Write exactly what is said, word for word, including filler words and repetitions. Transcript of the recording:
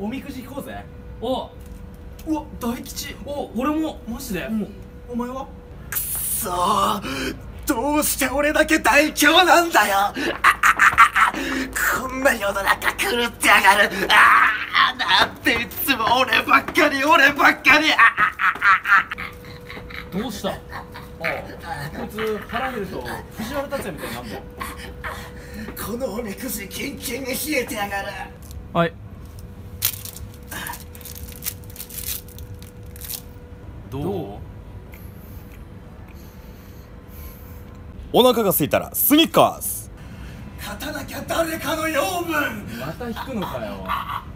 おみくじ引こうぜ。 おうわ、大吉。 お、俺もマジで。 うん。 お前は？ くそー、どうして俺だけ大凶なんだよ。ああああ、こんな世の中狂ってやがる。ああ、なんていつも俺ばっかり俺ばっかり。ああどうした？ ああ、こいつ腹見ると藤原竜也みたいになんだよ。 このおみくじキンキンに冷えてやがる。 はい。 どう？ お腹が空いたらスニッカーズ。 勝たなきゃ誰かの養分。 また引くのかよ。